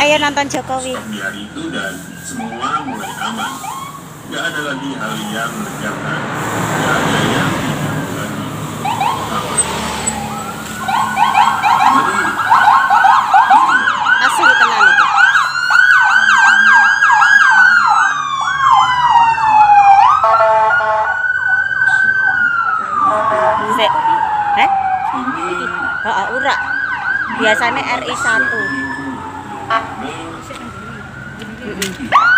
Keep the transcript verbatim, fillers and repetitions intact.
Ayo nonton Jokowi. Di hari itu dan semua mulai aman. Gak ada lagi hal yang menegangkan. Gak ada yang tidak lagi aman. Jadi, Asli tenan itu. Sik. Heh? ini Heeh, ura. Biasanya R I satu. Mei